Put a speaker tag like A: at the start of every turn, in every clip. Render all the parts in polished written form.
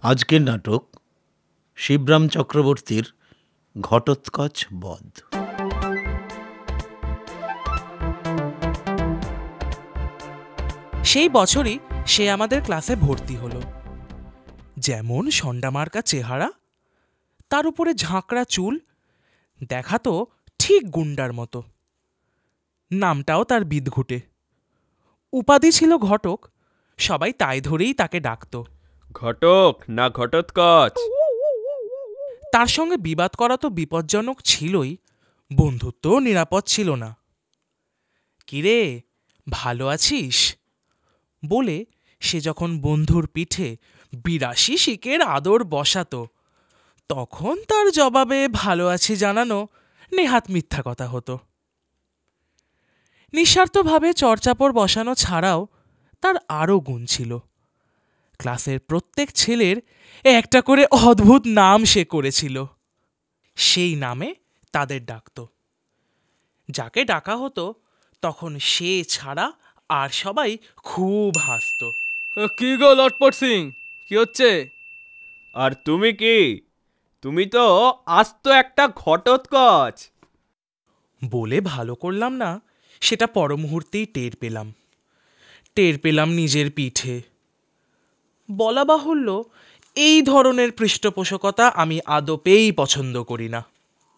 A: আজকের নাটক শিবরাম চক্রবর্তীর ঘটোৎকচ বধ।
B: সেই বছরই সে আমাদের ক্লাসে ভর্তি হলো। যেমন সন্ডামার্কা চেহারা, তার উপরে ঝাঁকড়া চুল, দেখাতো ঠিক গুন্ডার মতো। নামটাও তার বিদঘুটে। উপাধি ছিল ঘটক, সবাই তাই ধরেই তাকে ডাকত।
C: ঘটক না ঘটোৎকচ।
B: তার সঙ্গে বিবাদ করা তো বিপজ্জনক ছিলই, বন্ধুত্বও নিরাপদ ছিল না। কিরে, ভালো আছিস বলে সে যখন বন্ধুর পিঠে ৮২ শিকের আদর বসাতো, তখন তার জবাবে ভালো আছি জানানো নেহাত মিথ্যা কথা হতো। নিঃস্বার্থভাবে চর্চাপড় বসানো ছাড়াও তার আরও গুণ ছিল। ক্লাসের প্রত্যেক ছেলের একটা করে অদ্ভুত নাম সে করেছিল। সেই নামে তাদের ডাকত। যাকে ডাকা হতো তখন সে ছাড়া আর সবাই খুব হাসত।
D: কি গো লটপট সিং, কি হচ্ছে?
C: আর তুমি কি? তুমি তো আস্ত একটা ঘটোৎকচ।
B: বলে ভালো করলাম না সেটা পর মুহূর্তেই টের পেলাম নিজের পিঠে। বলা বাহুল্য, এই ধরনের পৃষ্ঠপোষকতা আমি আদপেই পছন্দ করি না।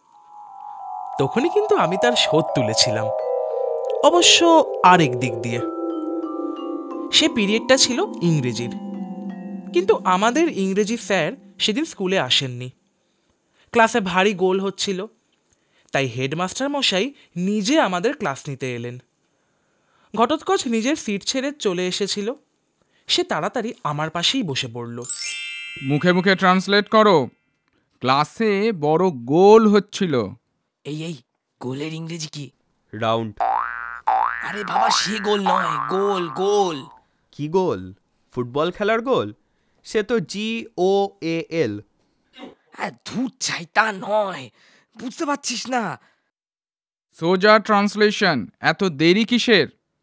B: তখনই কিন্তু আমি তার শোধ তুলেছিলাম, অবশ্য আরেক দিক দিয়ে। সে পিরিয়ডটা ছিল ইংরেজির, কিন্তু আমাদের ইংরেজি স্যার সেদিন স্কুলে আসেননি। ক্লাসে ভারী গোল হচ্ছিল, তাই হেডমাস্টার মশাই নিজে আমাদের ক্লাস নিতে এলেন। ঘটোৎকচ নিজের সিট ছেড়ে চলে এসেছিল। সে তাড়াতাড়ি আমার পাশেই বসে পড়ল।
E: মুখে মুখে ট্রান্সলেট করো, ক্লাসে বড় গোল হচ্ছিল।
F: এই গোলের ইংরেজি কি?
C: রাউন্ড।
F: আরে বাবা, সে গোল নয়, গোল গোল।
C: কি গোল? ফুটবল খেলার গোল? সে তো GOAL।
F: ধুর চাই, তা নয়, বুঝতে পারছিস না?
E: সোজা ট্রান্সলেশন, এত দেরি কিসের?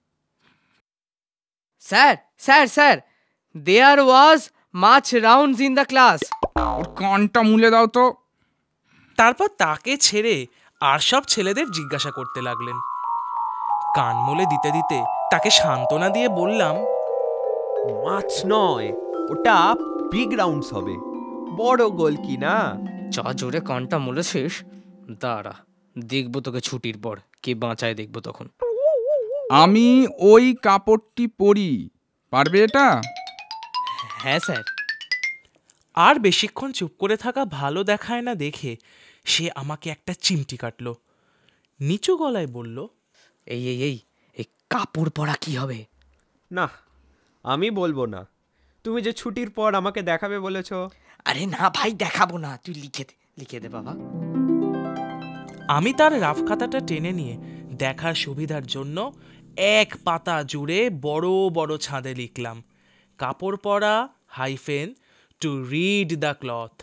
F: Sir sir sir, there was much rounds in the class.
E: ওর কানটা মুলে দাও তো।
B: তারপর তাকে ছেড়ে আর সব ছেলেদের জিজ্ঞাসা করতে লাগলেন। কান মুলে দিতে দিতে তাকে সান্ত্বনা দিয়ে বললাম,
C: মাছ নয়, ওটা বিগ রাউন্ডস হবে, বড় গোল কি না।
F: জোরে কানটা মুলেছিস, দাঁড়া দেখবো তোকে ছুটির পর কে বাঁচায়, দেখবো তখন।
E: আমি ওই কাপড়টি পরি, পারবে এটা?
F: হ্যাঁ স্যার।
B: আর বেশিক্ষণ চুপ করে থাকা ভালো দেখায় না দেখে সে আমাকে একটা চিমটি কাটল। নিচু গলায় বলল,
F: এই কাপড় পরা কি হবে?
C: না, আমি বলবো না। তুমি যে ছুটির পর আমাকে দেখাবে বলেছ।
F: আরে না ভাই, দেখাবো না, তুই লিখে দে বাবা।
B: আমি তার রাফ খাতাটা টেনে নিয়ে দেখার সুবিধার জন্য এক পাতা জুড়ে বড় বড় ছাঁদে লিখলাম, কাপড় পরা hyphen to read the cloth.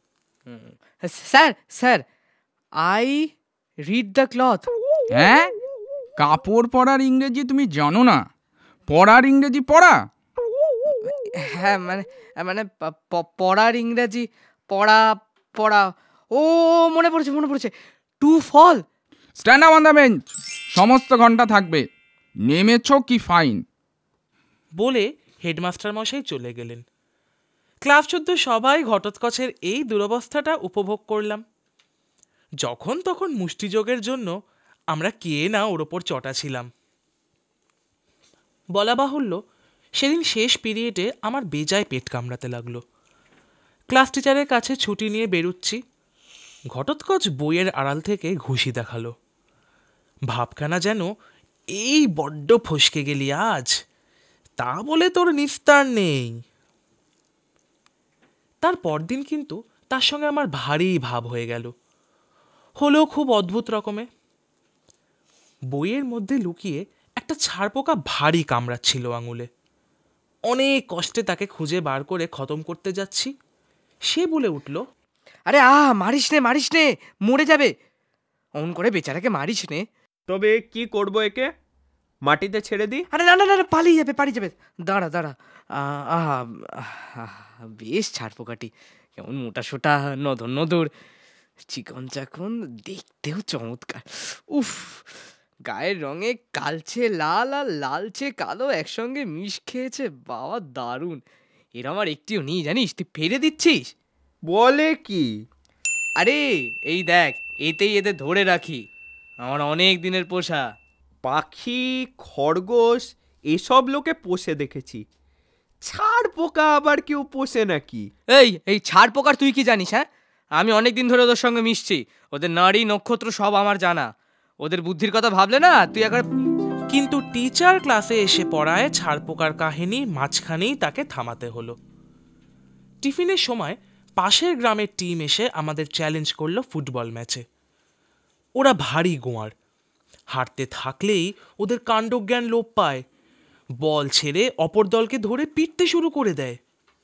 F: Sir I read the cloth.
E: হ্যাঁ, কাপড় পরার ইংরেজি তুমি জানো না? পড়ার ইংরেজি পড়া?
F: হ্যাঁ মানে পড়ার ইংরেজি পড়া। ও মনে পড়েছে, to fall.
E: Stand up on the bench, সমস্ত ঘন্টা থাকবে। নেমেছো কি ফাইন?
B: বলে হেডমাস্টার মশাই চলে গেলেন। ক্লাস 14 সবাই ঘটোৎকচের এই দুরবস্থাটা উপভোগ করলাম। যখন তখন মুষ্টিযোগের জন্য আমরা কে না ওর ওপর চটা ছিলাম। বলা বাহুল্য, সেদিন শেষ পিরিয়ডে আমার বেজায় পেট কামড়াতে লাগলো। ক্লাস টিচারের কাছে ছুটি নিয়ে বেরুচ্ছি, ঘটোৎকচ বইয়ের আড়াল থেকে ঘুষি দেখালো। ভাবখানা যেন, এই বড্ড ফসকে গেলি আজ, তা বলে তোর নিস্তার নেই। তার পরদিন কিন্তু তার সঙ্গে আমার ভারী ভাব হয়ে গেল, হলো খুব অদ্ভুত রকমে। বইয়ের মধ্যে লুকিয়ে একটা ছারপোকা ভারী কামড়াচ্ছিল আঙুলে। অনেক কষ্টে তাকে খুঁজে বার করে খতম করতে যাচ্ছি, সে বলে উঠল,
F: আরে মারিস নে, মরে যাবে। অন করে বেচারাকে মারিস নে।
C: তবে কি করবো একে? মাটিতে ছেড়ে দি।
F: আরে না না না, পালিয়ে যাবে। দাঁড়া দাঁড়া, আহা, বেশ ছাড় পোকাটি, কেমন মোটা সোটা, নদর, চিকন চাকন, দেখতেও চমৎকার। উফ, গায়ের রঙে কালচে লাল আর লালচে কালো একসঙ্গে মিশ খেয়েছে, বাবা দারুণ। এর আমার একটিও নেই জানিস, তুই ফেলে দিচ্ছিস।
C: বলে কি?
F: আরে এই দেখ, এতেই এদের ধরে রাখি, আমার অনেক দিনের পোষা।
C: পাখি, খরগোশ এসব লোকে পোষে দেখেছি, ছাড় পোকা আবার কেউ পোষে নাকি?
F: এই ছাড় পোকার তুই কি জানিস? হ্যাঁ, আমি অনেক দিন ধরে ওদের সঙ্গে মিশছি, ওদের নাড়ি নক্ষত্র সব আমার জানা। ওদের বুদ্ধির কথা ভাবলে না তুই একবার।
B: কিন্তু টিচার ক্লাসে এসে পড়ায় ছাড় পোকার কাহিনী মাঝখানেই তাকে থামাতে হলো। টিফিনের সময় পাশের গ্রামের টিম এসে আমাদের চ্যালেঞ্জ করলো ফুটবল ম্যাচে। ওরা ভারী গোয়ার, হারতে থাকলেই ওদের কাণ্ডজ্ঞান লোপ পায়, বল ছেড়ে অপর দলকে ধরে পিটতে শুরু করে দেয়।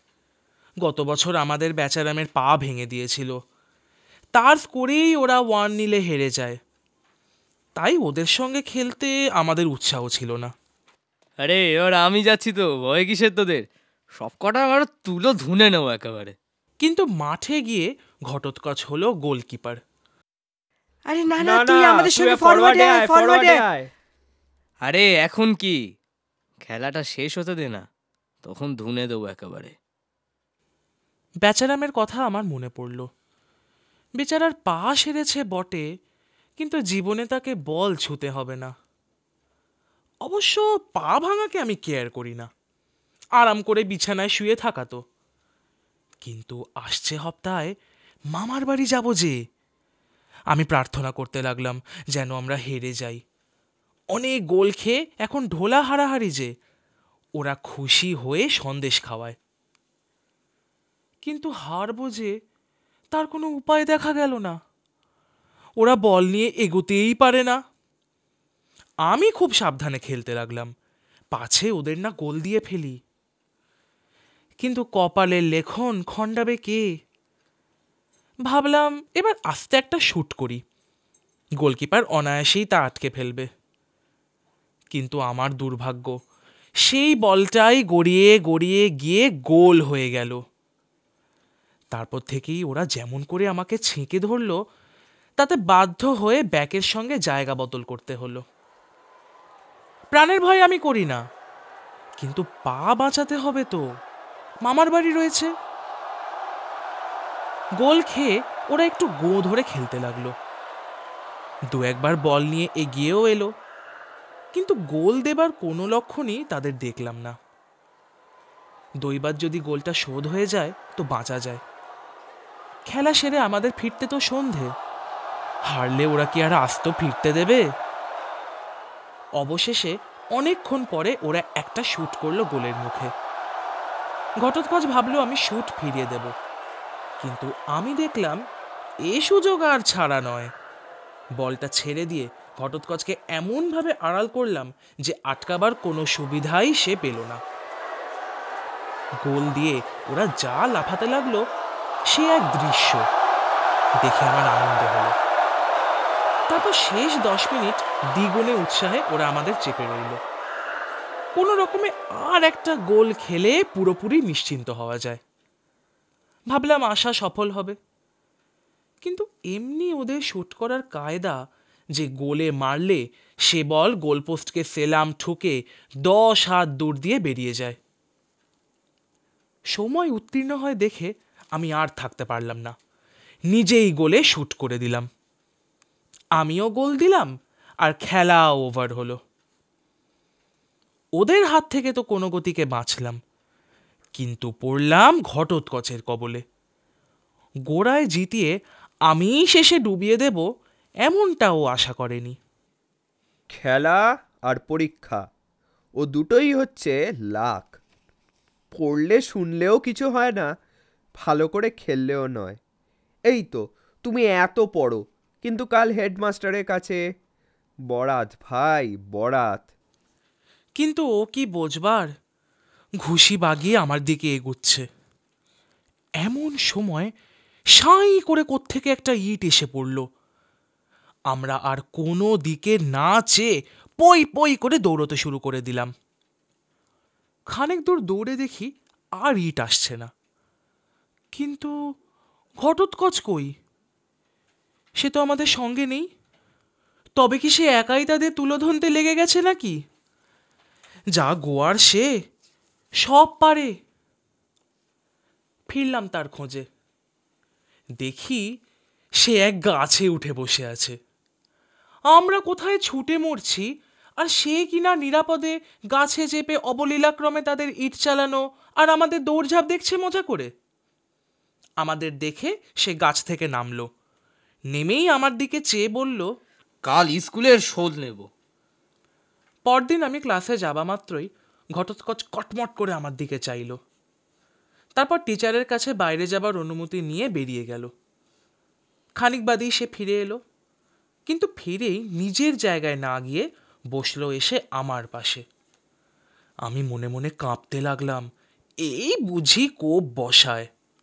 B: গত বছর আমাদের বেচারামের পা ভেঙে দিয়েছিল, তার স্কোরেই ওরা 1-0 হেরে যায়। তাই ওদের সঙ্গে খেলতে আমাদের উৎসাহ ছিল না।
F: আরে এবার আমি যাচ্ছি তো, ভয় কিসের তোদের, সব কটা আমার তুলো ধুনে নেবো একেবারে।
B: কিন্তু মাঠে গিয়ে ঘটোৎকচ হলো গোলকিপার।
F: আরে না
C: না, তুই আমাদের সঙ্গে ফরওয়ার্ডে আয়।
F: আরে এখন কি, খেলাটা শেষ হতে দে না, তখন ধুনে দেবো একেবারে।
B: বেচারামের কথা আমার মনে পড়ল। বেচারার পা সেরেছে বটে, কিন্তু জীবনে তাকে বল ছুঁতে হবে না। অবশ্য পা ভাঙাকে আমি কেয়ার করি না, আরাম করে বিছানায় শুয়ে থাকা তো। কিন্তু আসছে সপ্তাহে মামার বাড়ি যাব যে, আমি প্রার্থনা করতে লাগলাম যেন আমরা হেরে যাই। অনেক গোল খেয়ে এখন ঢোলা হারাহারি যে, ওরা খুশি হয়ে সন্দেশ খাওয়ায়। কিন্তু হারবো যে, তার কোনো উপায় দেখা গেল না। ওরা বল নিয়ে এগোতেই পারে না। আমি খুব সাবধানে খেলতে লাগলাম, পাছে ওদের না গোল দিয়ে ফেলি। কিন্তু কপালের লেখন খণ্ডাবে কে? ভাবলাম এবার আস্তে একটা শুট করি, গোলকিপার অনায়াসেই তা আটকে ফেলবে। কিন্তু আমার দুর্ভাগ্য, সেই বলটাই গড়িয়ে গড়িয়ে গিয়ে গোল হয়ে গেল। তারপর থেকেই ওরা যেমন করে আমাকে ছেঁকে ধরলো, তাতে বাধ্য হয়ে ব্যাকের সঙ্গে জায়গা বদল করতে হলো। প্রাণের ভয় আমি করি না, কিন্তু পা বাঁচাতে হবে তো, মামার বাড়ি রয়েছে। গোল খেয়ে ওরা একটু গো ধরে খেলতে লাগলো, দু একবার বল নিয়ে এগিয়েও এলো, কিন্তু গোল দেবার কোনো লক্ষণই তাদের দেখলাম না। দৈবাত যদি গোলটা শোধ হয়ে যায় তো বাঁচা যায়। খেলা সেরে আমাদের ফিরতে তো সন্ধে, হারলে ওরা কি আর আস্ত ফিরতে দেবে? অবশেষে অনেকক্ষণ পরে ওরা একটা শুট করলো গোলের মুখে। ঘটোৎকচ ভাবলো আমি শুট ফিরিয়ে দেব, কিন্তু আমি দেখলাম এ সুযোগ আর ছাড়া নয়। বলটা ছেড়ে দিয়ে ঘটোৎকচকে এমনভাবে আড়াল করলাম যে আটকাবার কোনো সুবিধাই সে পেল না। গোল দিয়ে ওরা যা লাফাতে লাগলো, সে এক দৃশ্য দেখে আমার আনন্দ হলো। তারপর শেষ 10 মিনিট দ্বিগুণে উৎসাহে ওরা আমাদের চেপে রইল। কোনো রকমে আর একটা গোল খেলে পুরোপুরি নিশ্চিন্ত হওয়া যায়। ভাবলাম আশা সফল হবে। কিন্তু এমনি ওদের শুট করার কায়দা যে গোলে মারলে সে বল গোলপোস্টকে সেলাম ঠুকে 10 হাত দূর দিয়ে বেরিয়ে যায়। সময় উত্তীর্ণ হয় দেখে আমি আর থাকতে পারলাম না, নিজেই গোলে শুট করে দিলাম। আমিও গোল দিলাম আর খেলা ওভার হলো। ওদের হাত থেকে তো কোনো গতিকে বাঁচলাম, কিন্তু পড়লাম ঘটোৎকচের কবলে। গোড়ায় জিতিয়ে আমি শেষে ডুবিয়ে দেব এমনটাও আশা করেনি।
C: খেলা আর পরীক্ষা ও দুটোই হচ্ছে লাক। পড়লে শুনলেও কিছু হয় না, ভালো করে খেললেও নয়। এই তো তুমি এত পড়ো, কিন্তু কাল হেডমাস্টারের কাছে বরাত ভাই, বরাত।
B: কিন্তু ও কি বোঝবার, ঘুষি বাগিয়ে আমার দিকে এগুচ্ছে। এমন সময় সাঁই করে কোত্থেকে একটা ইট এসে পড়ল। আমরা আর কোনো দিকে না চেয়ে পই পই করে দৌড়তে শুরু করে দিলাম। খানিক দূর দৌড়ে দেখি আর ইট আসছে না, কিন্তু ঘটোৎকচ কই? সে তো আমাদের সঙ্গে নেই। তবে কি সে একাই তাদের তুলোধনতে লেগে গেছে নাকি? যা গোয়ার সে সব পারে। ফিরলাম তার খোঁজে। দেখি সে এক গাছে উঠে বসে আছে। আমরা কোথায় ছুটে মরছি, আর সে কিনা নিরাপদে গাছে চেপে অবলীলাক্রমে তাদের ইট চালানো আর আমাদের দৌড়ঝাঁপ দেখছে মজা করে। আমাদের দেখে সে গাছ থেকে নামলো। নেমেই আমার দিকে চেয়ে বলল,
F: কাল স্কুলের শোধ নেব।
B: পরদিন আমি ক্লাসে যাবা মাত্রই ঘটোৎকচ কটমট করে আমার দিকে চাইল। তারপর টিচারের কাছে বাইরে যাবার অনুমতি নিয়ে বেরিয়ে গেল। খানিক বাদেই সে ফিরে এলো, কিন্তু ফিরেই নিজের জায়গায় না গিয়ে বসলো এসে আমার পাশে। আমি মনে মনে কাঁপতে লাগলাম, এই বুঝি কোপ বসায়।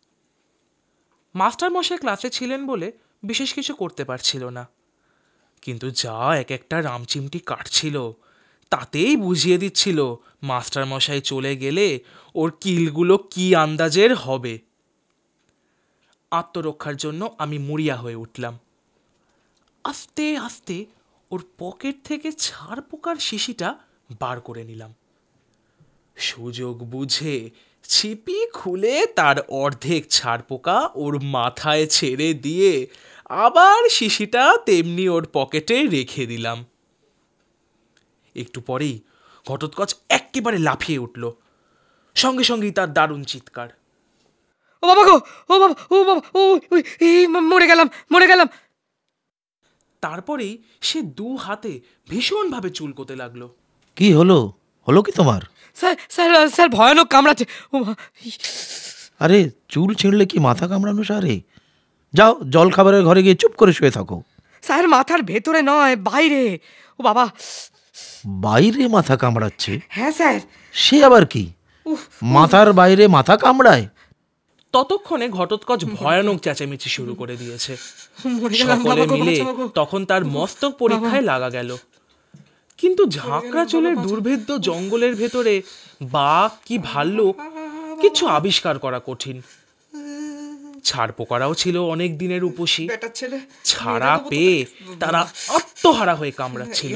B: মাস্টার মশাই ক্লাসে ছিলেন বলে বিশেষ কিছু করতে পারছিল না, কিন্তু যা এক একটা রামচিমটি কাটছিল তাতেই বুঝিয়ে দিচ্ছিল মাস্টার মশাই চলে গেলে ওর কিলগুলো কি আন্দাজের হবে। আত্মরক্ষার জন্য আমি মরিয়া হয়ে উঠলাম। আস্তে আস্তে ওর পকেট থেকে ছাড় পোকার শিশিটা বার করে নিলাম। সুযোগ বুঝে ছিপি খুলে তার অর্ধেক ছাড় পোকা ওর মাথায় ছেড়ে দিয়ে আবার শিশিটা তেমনি ওর পকেটে রেখে দিলাম। একটু পরেই ঘটোৎকচ একেবারে লাফিয়ে উঠল। সঙ্গে সঙ্গেই তার দারুণ চিৎকার,
F: ও বাবা গো, ও বাবা, ও বাবা, ও মরে গেলাম, মরে গেলাম।
B: তারপরেই সে দু হাতে ভীষণভাবে চুলকোতে লাগলো।
A: কি হলো? হলো কি তোমার?
F: স্যার স্যার স্যার ভয়ানক কামড়াচ্ছে। ও
A: আরে চুল ছিঁড়লে কি মাথা কামড়ানো সারে? যাও জল খাবারের ঘরে গিয়ে চুপ করে শুয়ে থাকো।
F: স্যার মাথার ভেতরে নয়, বাইরে। ও বাবা।
A: বাইরে মাথা কামড়াচ্ছে?
F: হ্যাঁ স্যার।
A: সে আবার কি? মাথার বাইরে মাথা কামড়ায়?
B: ততক্ষণে ঘটোৎকচ ভয়ানক চেঁচামেচি শুরু করে দিয়েছে। সকলে মিলে তখন তার মস্তক পরীক্ষায় লাগা গেল। কিন্তু ঝাঁকড়া চুলের দুর্ভেদ্য জঙ্গলের ভেতরে বাঘ কি ভাল্লুক কিছু আবিষ্কার করা কঠিন। ছাড় পোকারাও ছিল অনেক দিনের উপসী। ছাড়া পেয়ে তারা আত্মহারা হয়ে কামড়াচ্ছিল।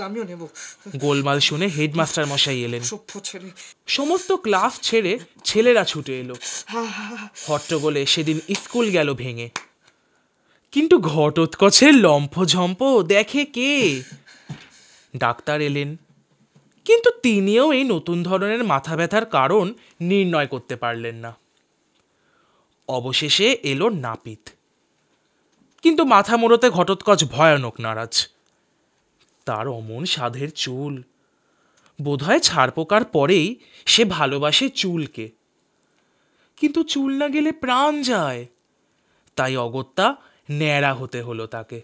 B: গোলমাল শুনে হেডমাস্টার মশাই এলেন। সমস্ত ক্লাস ছেড়ে ছেলেরা ছুটে এলো। হট্টগোলে সেদিন স্কুল গেল ভেঙে। কিন্তু ঘটোৎকচের লম্ফঝম্প দেখে কে? ডাক্তার এলেন, কিন্তু তিনিও এই নতুন ধরনের মাথা ব্যথার কারণ নির্ণয় করতে পারলেন না। অবশেষে এলো নাপিত, কিন্তু মাথা মোড়তে ঘটোৎকচ ভয়ানক নারাজ। তার অমন সাধের চুল, বোধহয় ছাড় পোকার পরেই সে ভালোবাসে চুলকে। কিন্তু চুল না গেলে প্রাণ যায়, তাই অগত্যা ন্যাড়া হতে হলো তাকে।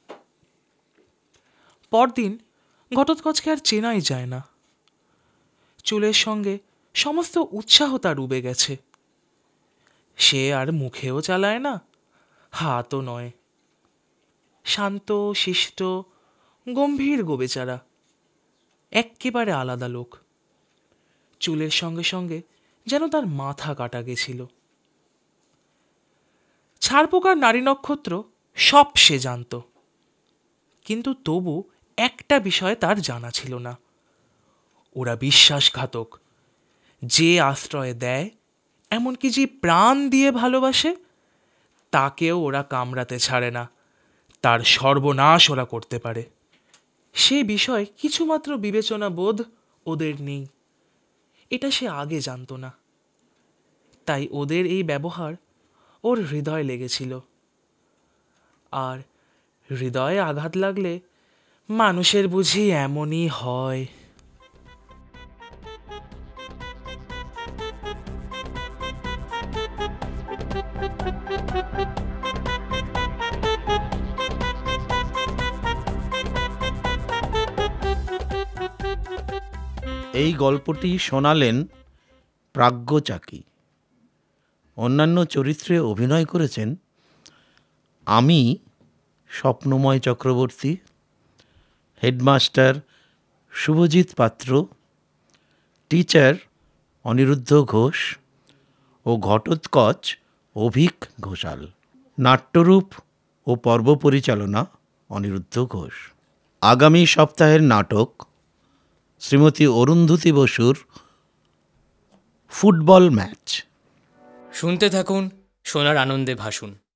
B: পরদিন ঘটোৎকচকে আর চেনাই যায় না। চুলের সঙ্গে সমস্ত উৎসাহ তার উবে গেছে। সে আর মুখেও চালায় না, হাতও নয়। শান্ত শিষ্ট গম্ভীর গো বেচারা, এক্কেবারে আলাদা লোক। চুলের সঙ্গে সঙ্গে যেন তার মাথা কাটা গেছিল। ছাড় পোকার নারী নক্ষত্র সব সে জানত, কিন্তু তবু একটা বিষয় তার জানা ছিল না, ওরা বিশ্বাসঘাতক। যে আশ্রয় দেয়, এমনকি যে প্রাণ দিয়ে ভালোবাসে, তাকেও ওরা কামড়াতে ছাড়ে না। তার সর্বনাশ ওরা করতে পারে, সে বিষয়ে কিছুমাত্র বিবেচনা বোধ ওদের নেই। এটা সে আগে জানত না, তাই ওদের এই ব্যবহার ওর হৃদয় লেগেছিল। আর হৃদয়ে আঘাত লাগলে মানুষের বুঝি এমনই হয়।
A: এই গল্পটি শোনালেন প্রাজ্ঞ চাকি। অন্যান্য চরিত্রে অভিনয় করেছেন আমি, স্বপ্নময় চক্রবর্তী, হেডমাস্টার শুভজিৎ পাত্র, টিচার অনিরুদ্ধ ঘোষ ও ঘটোৎকচ অভিক ঘোষাল। নাট্যরূপ ও পর্ব পরিচালনা অনিরুদ্ধ ঘোষ। আগামী সপ্তাহের নাটক শ্রীমতী অরুন্ধতী বসুর ফুটবল ম্যাচ।
G: শুনতে থাকুন সোনার আনন্দে ভাসুন।